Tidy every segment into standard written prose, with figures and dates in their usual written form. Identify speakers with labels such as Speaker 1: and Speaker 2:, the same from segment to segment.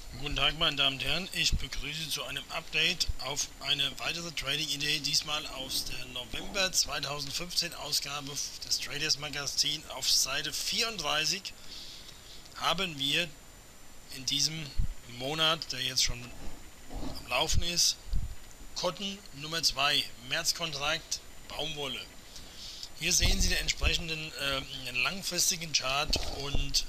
Speaker 1: Guten Tag, meine Damen und Herren. Ich begrüße zu einem Update auf eine weitere Trading-Idee, diesmal aus der November 2015 Ausgabe des Traders Magazin. Auf Seite 34 haben wir in diesem Monat, der jetzt schon am Laufen ist, Cotton Nummer 2, Märzkontrakt, Baumwolle. Hier sehen Sie den entsprechenden langfristigen Chart und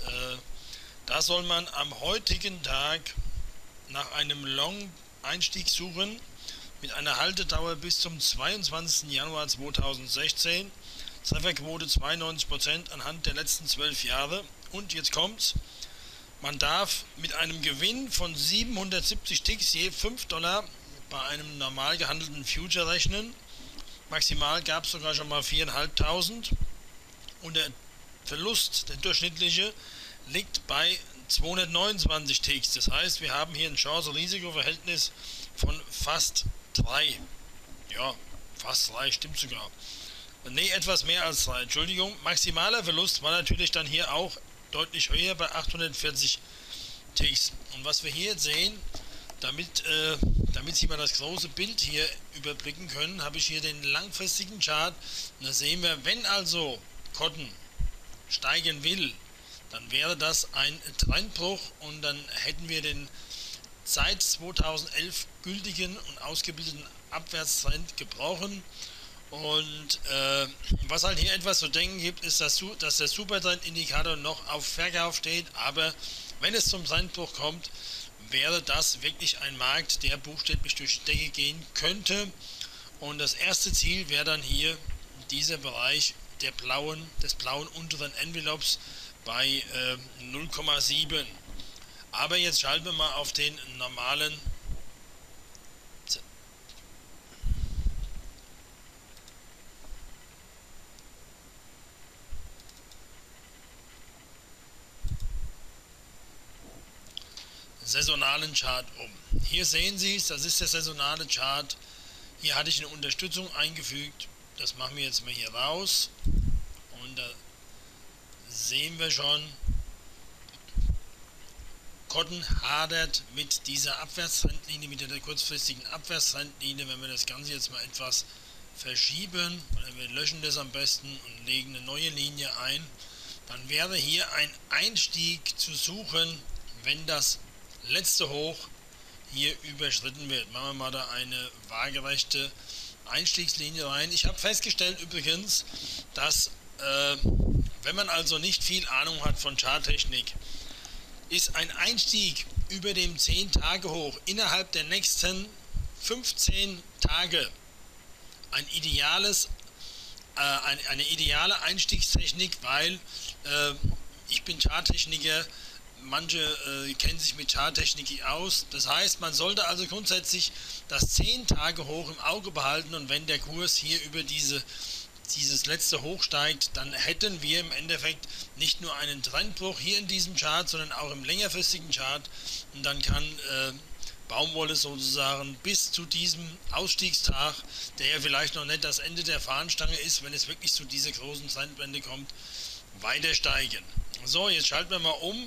Speaker 1: da soll man am heutigen Tag nach einem Long-Einstieg suchen mit einer Haltedauer bis zum 22. Januar 2016. Trefferquote 92% anhand der letzten 12 Jahre. Und jetzt kommt's. Man darf mit einem Gewinn von 770 Ticks je $5 bei einem normal gehandelten Future rechnen. Maximal gab es sogar schon mal 4.500. Und der Verlust, der durchschnittliche, liegt bei 229 Ticks. Das heißt, wir haben hier ein Chance-Risiko-Verhältnis von fast 3. Ja, fast 3 stimmt sogar. Ne, etwas mehr als 3. Entschuldigung. Maximaler Verlust war natürlich dann hier auch deutlich höher bei 840 Ticks. Und was wir hier sehen, damit Sie mal das große Bild hier überblicken können, habe ich hier den langfristigen Chart. Und da sehen wir, wenn also Cotton steigen will, dann wäre das ein Trendbruch und dann hätten wir den seit 2011 gültigen und ausgebildeten Abwärtstrend gebrochen. Und was halt hier etwas zu denken gibt, ist, dass der Supertrend-Indikator noch auf Verkauf steht, aber wenn es zum Trendbruch kommt, wäre das wirklich ein Markt, der buchstäblich durch die Decke gehen könnte. Und das erste Ziel wäre dann hier dieser Bereich des blauen unteren Envelopes bei 0,7. Aber jetzt schalten wir mal auf den normalen saisonalen Chart um. Hier sehen Sie es, das ist der saisonale Chart. Hier hatte ich eine Unterstützung eingefügt. Das machen wir jetzt mal hier raus. Und da sehen wir schon, Cotton hadert mit dieser Abwärtstrendlinie, mit der kurzfristigen Abwärtstrendlinie. Wenn wir das Ganze jetzt mal etwas verschieben, oder wir löschen das am besten und legen eine neue Linie ein, dann wäre hier ein Einstieg zu suchen, wenn das letzte Hoch hier überschritten wird. Machen wir mal da eine waagerechte Einstiegslinie rein. Ich habe festgestellt übrigens, dass wenn man also nicht viel Ahnung hat von Charttechnik, ist ein Einstieg über dem 10-Tage-Hoch innerhalb der nächsten 15 Tage eine ideale Einstiegstechnik, weil ich bin Charttechniker, manche kennen sich mit Charttechnik aus. Das heißt, man sollte also grundsätzlich das 10-Tage-Hoch im Auge behalten und wenn der Kurs hier über dieses letzte Hoch steigt, dann hätten wir im Endeffekt nicht nur einen Trendbruch hier in diesem Chart, sondern auch im längerfristigen Chart. Und dann kann Baumwolle sozusagen bis zu diesem Ausstiegstag, der ja vielleicht noch nicht das Ende der Fahnenstange ist, wenn es wirklich zu dieser großen Trendwende kommt, weiter steigen. So, jetzt schalten wir mal um.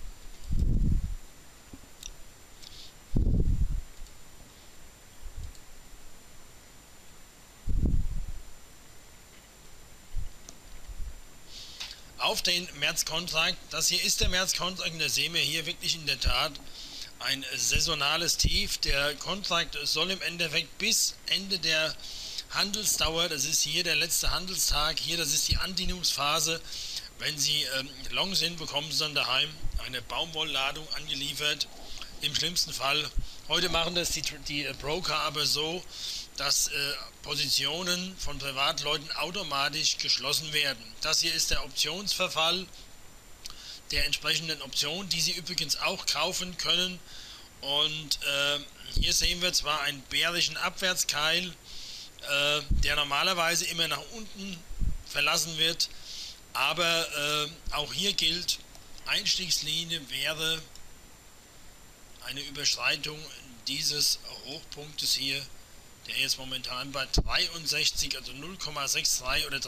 Speaker 1: Auf den Märzkontrakt. Das hier ist der Märzkontrakt und da sehen wir hier wirklich in der Tat ein saisonales Tief. Der Kontrakt soll im Endeffekt bis Ende der Handelsdauer, das ist hier der letzte Handelstag, hier das ist die Andienungsphase. Wenn Sie long sind, bekommen Sie dann daheim eine Baumwollladung angeliefert. Im schlimmsten Fall, heute machen das die Broker aber so, dass Positionen von Privatleuten automatisch geschlossen werden. Das hier ist der Optionsverfall der entsprechenden Option, die Sie übrigens auch kaufen können. Und hier sehen wir zwar einen bärischen Abwärtskeil, der normalerweise immer nach unten verlassen wird, aber auch hier gilt, Einstiegslinie wäre eine Überschreitung dieses Hochpunktes hier, der jetzt momentan bei 63, also 0,63 oder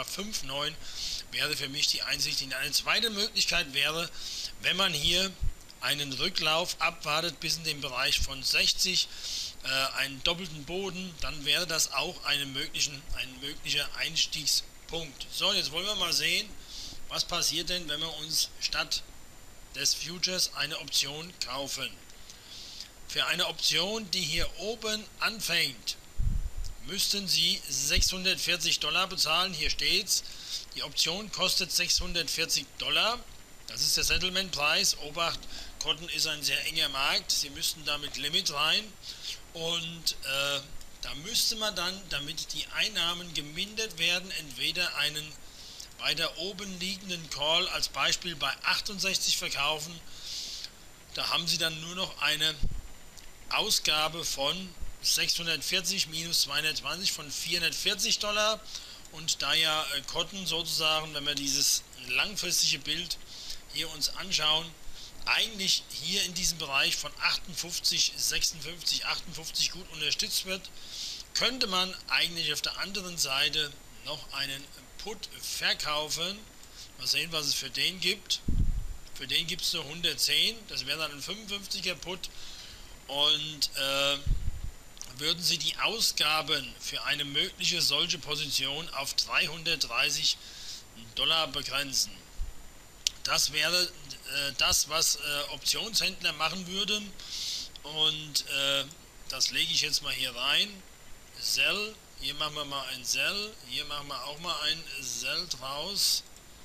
Speaker 1: 63,59 wäre für mich die Einsicht. Eine zweite Möglichkeit wäre, wenn man hier einen Rücklauf abwartet bis in den Bereich von 60, einen doppelten Boden, dann wäre das auch ein möglicher Einstiegspunkt. So, jetzt wollen wir mal sehen, was passiert denn, wenn wir uns statt des Futures eine Option kaufen. Für eine Option, die hier oben anfängt, müssten Sie $640 bezahlen. Hier steht's. Die Option kostet $640. Das ist der Settlement-Preis. Obacht, Cotton ist ein sehr enger Markt. Sie müssten da mit Limit rein. Und da müsste man dann, damit die Einnahmen gemindert werden, entweder einen weiter oben liegenden Call als Beispiel bei 68 verkaufen. Da haben Sie dann nur noch eine Ausgabe von 640 minus 220 von $440. Und da ja Cotton sozusagen, wenn wir dieses langfristige Bild hier uns anschauen, eigentlich hier in diesem Bereich von 58, 56, 58 gut unterstützt wird, könnte man eigentlich auf der anderen Seite noch einen Put verkaufen. Mal sehen, was es für den gibt. Für den gibt es nur 110, das wäre dann ein 55er Put. Und würden Sie die Ausgaben für eine mögliche solche Position auf $330 begrenzen. Das wäre das, was Optionshändler machen würden. Und das lege ich jetzt mal hier rein. Sell, hier machen wir mal ein Sell, hier machen wir auch mal ein Sell draus.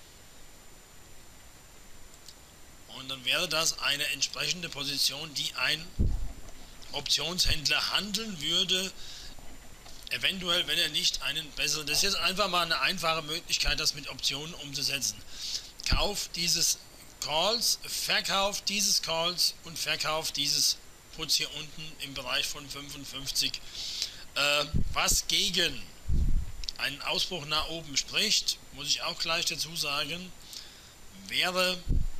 Speaker 1: Und dann wäre das eine entsprechende Position, die ein Optionshändler handeln würde, eventuell, wenn er nicht einen besseren, das ist jetzt einfach mal eine einfache Möglichkeit, das mit Optionen umzusetzen. Kauf dieses Calls, Verkauf dieses Calls und Verkauf dieses Puts hier unten im Bereich von 55. Was gegen einen Ausbruch nach oben spricht, muss ich auch gleich dazu sagen, wäre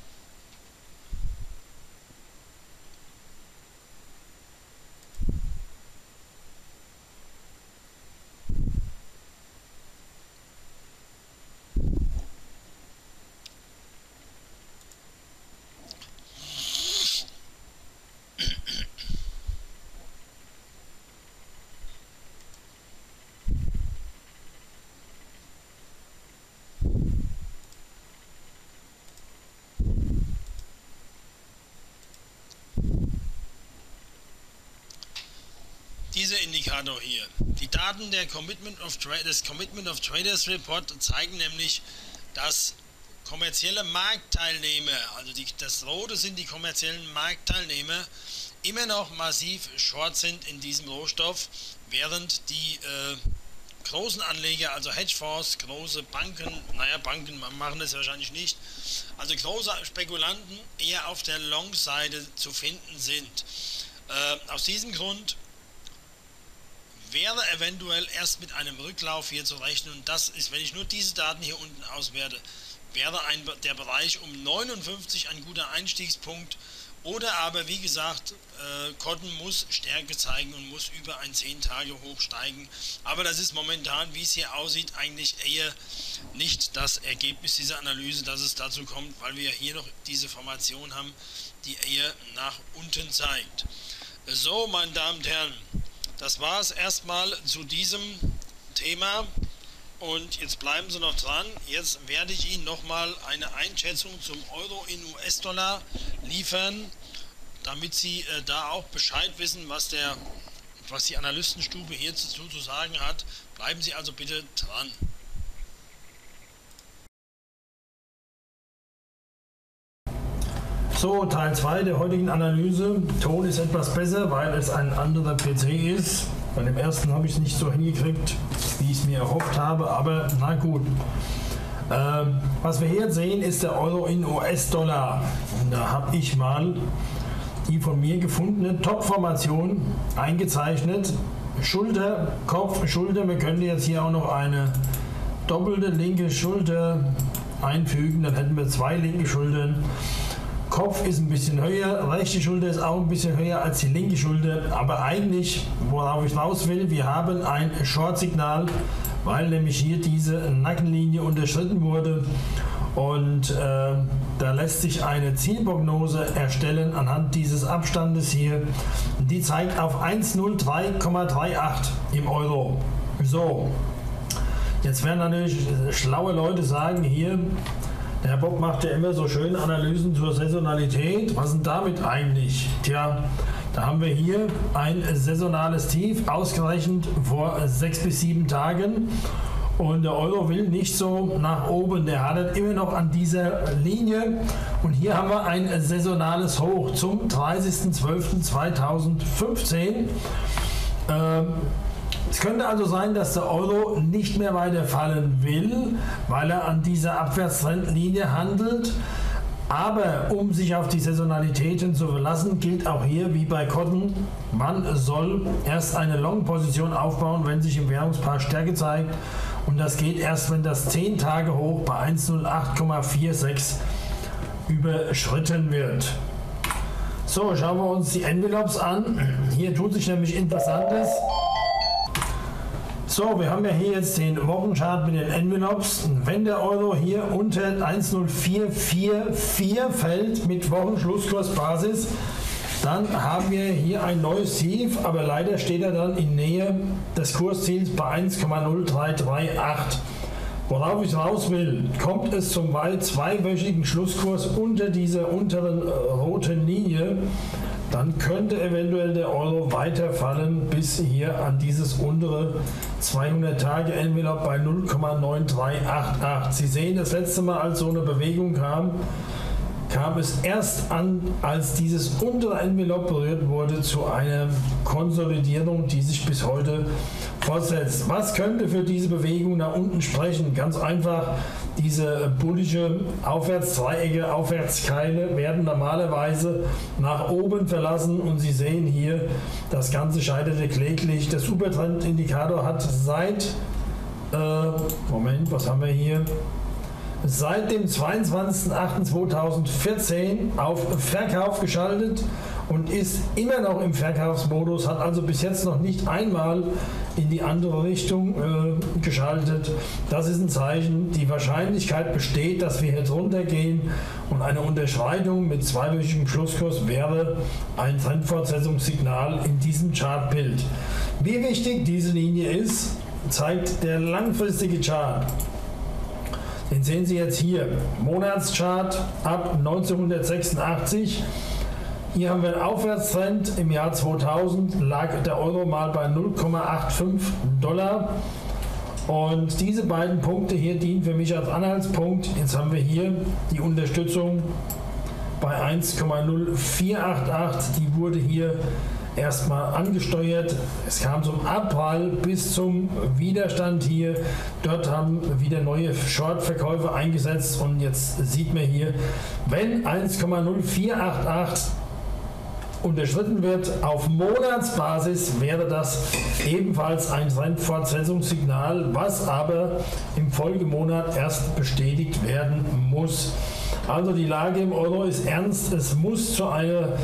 Speaker 1: dieser Indikator hier. Die Daten der des Commitment of Traders Report zeigen nämlich, dass kommerzielle Marktteilnehmer, also das Rote sind die kommerziellen Marktteilnehmer, immer noch massiv short sind in diesem Rohstoff, während die großen Anleger, also Hedgefonds, große Banken, naja, Banken machen das wahrscheinlich nicht, also große Spekulanten eher auf der Long-Seite zu finden sind. Aus diesem Grund wäre eventuell erst mit einem Rücklauf hier zu rechnen, und das ist, wenn ich nur diese Daten hier unten auswerte, wäre der Bereich um 59 ein guter Einstiegspunkt, oder aber wie gesagt, Cotton muss Stärke zeigen und muss über ein 10-Tage-Hoch steigen, aber das ist momentan, wie es hier aussieht, eigentlich eher nicht das Ergebnis dieser Analyse, dass es dazu kommt, weil wir hier noch diese Formation haben, die eher nach unten zeigt. So, meine Damen und Herren, das war es erstmal zu diesem Thema, und jetzt bleiben Sie noch dran. Jetzt werde ich Ihnen nochmal eine Einschätzung zum Euro in US-Dollar liefern, damit Sie da auch Bescheid wissen, was die Analystenstube hierzu zu sagen hat. Bleiben Sie also bitte dran.
Speaker 2: So, Teil 2 der heutigen Analyse. Ton ist etwas besser, weil es ein anderer PC ist. Bei dem ersten habe ich es nicht so hingekriegt, wie ich es mir erhofft habe, aber na gut. Was wir hier sehen, ist der Euro in US-Dollar. Und da habe ich mal die von mir gefundene Top-Formation eingezeichnet. Schulter, Kopf, Schulter. Wir können jetzt hier auch noch eine doppelte linke Schulter einfügen. Dann hätten wir zwei linke Schultern. Kopf ist ein bisschen höher, rechte Schulter ist auch ein bisschen höher als die linke Schulter, aber eigentlich, worauf ich raus will, wir haben ein Short-Signal, weil nämlich hier diese Nackenlinie unterschritten wurde, Und da lässt sich eine Zielprognose erstellen anhand dieses Abstandes hier. Die zeigt auf 103,38 im Euro. So, jetzt werden natürlich schlaue Leute sagen hier, der Herr Bock macht ja immer so schöne Analysen zur Saisonalität. Was ist denn damit eigentlich? Tja, da haben wir hier ein saisonales Tief, ausgerechnet vor 6 bis 7 Tagen. Und der Euro will nicht so nach oben, der hadert immer noch an dieser Linie. Und hier haben wir ein saisonales Hoch zum 30.12.2015. Es könnte also sein, dass der Euro nicht mehr weiter fallen will, weil er an dieser Abwärtstrendlinie handelt. Aber um sich auf die Saisonalitäten zu verlassen, gilt auch hier wie bei Cotton, man soll erst eine Long-Position aufbauen, wenn sich im Währungspaar Stärke zeigt. Und das geht erst, wenn das 10-Tage-Hoch bei 108,46 überschritten wird. So, schauen wir uns die Envelopes an. Hier tut sich nämlich Interessantes. So, wir haben ja hier jetzt den Wochenchart mit den Envelopes. Wenn der Euro hier unter 10444 fällt mit Wochenschlusskursbasis, dann haben wir hier ein neues Tief, aber leider steht er dann in Nähe des Kursziels bei 1,0338. Worauf ich raus will, kommt es zum zweiwöchigen Schlusskurs unter dieser unteren roten Linie, dann könnte eventuell der Euro weiterfallen bis hier an dieses untere 200-Tage-Envelope bei 0,9388. Sie sehen, das letzte Mal, als so eine Bewegung kam es erst an, als dieses untere Envelope berührt wurde, zu einer Konsolidierung, die sich bis heute fortsetzt. Was könnte für diese Bewegung nach unten sprechen? Ganz einfach, diese bullische Aufwärtsdreiecke, Aufwärtskeile werden normalerweise nach oben verlassen und Sie sehen hier, das Ganze scheiterte kläglich. Der Supertrendindikator hat seit, was haben wir hier? Seit dem 22.08.2014 auf Verkauf geschaltet und ist immer noch im Verkaufsmodus, hat also bis jetzt noch nicht einmal in die andere Richtung geschaltet. Das ist ein Zeichen, die Wahrscheinlichkeit besteht, dass wir hier drunter gehen und eine Unterschreitung mit zweiwöchigem Schlusskurs wäre ein Trendfortsetzungssignal in diesem Chartbild. Wie wichtig diese Linie ist, zeigt der langfristige Chart. Den sehen Sie jetzt hier, Monatschart ab 1986. Hier haben wir einen Aufwärtstrend. Im Jahr 2000 lag der Euro mal bei 0,85 $. Und diese beiden Punkte hier dienen für mich als Anhaltspunkt. Jetzt haben wir hier die Unterstützung bei 1,0488. Die wurde hier erstmal angesteuert. Es kam zum Abprall bis zum Widerstand hier. Dort haben wieder neue Short-Verkäufe eingesetzt und jetzt sieht man hier, wenn 1,0488 unterschritten wird auf Monatsbasis, wäre das ebenfalls ein Trendfortsetzungssignal, was aber im Folgemonat erst bestätigt werden muss. Also die Lage im Euro ist ernst, es muss zu einem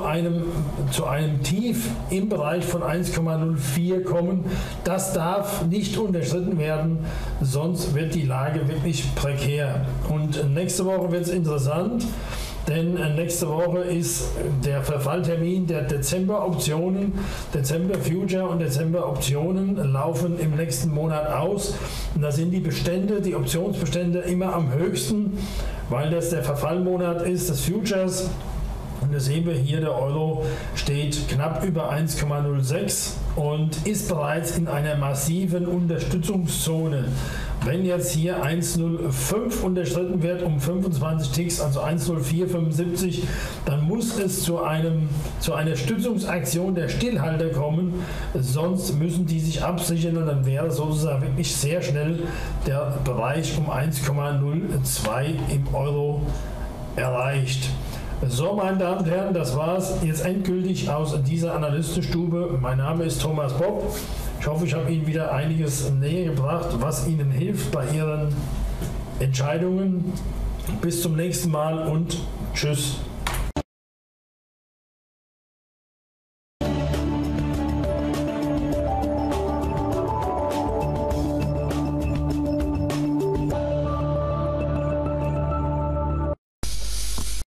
Speaker 2: Tief im Bereich von 1,04 kommen. Das darf nicht unterschritten werden, sonst wird die Lage wirklich prekär. Und nächste Woche wird es interessant, denn nächste Woche ist der Verfalltermin der Dezember-Optionen. Dezember-Future und Dezember-Optionen laufen im nächsten Monat aus. Und da sind die Bestände, die Optionsbestände immer am höchsten, weil das der Verfallmonat ist des Futures. Und da sehen wir hier, der Euro steht knapp über 1,06 und ist bereits in einer massiven Unterstützungszone. Wenn jetzt hier 1,05 unterschritten wird um 25 Ticks, also 1,0475, dann muss es zu einer Stützungsaktion der Stillhalter kommen, sonst müssen die sich absichern und dann wäre sozusagen wirklich sehr schnell der Bereich um 1,02 im Euro erreicht. So, meine Damen und Herren, das war's jetzt endgültig aus dieser Analystenstube. Mein Name ist Thomas Bock. Ich hoffe, ich habe Ihnen wieder einiges näher gebracht, was Ihnen hilft bei Ihren Entscheidungen. Bis zum nächsten Mal und tschüss.